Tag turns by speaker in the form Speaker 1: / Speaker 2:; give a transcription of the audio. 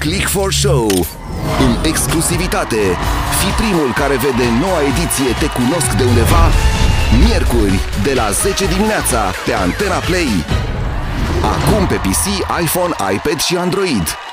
Speaker 1: Click for Show. În exclusivitate, fii primul care vede noua ediție Te cunosc de undeva, miercuri, de la 10 dimineața, pe Antena Play. Acum pe PC, iPhone, iPad și Android.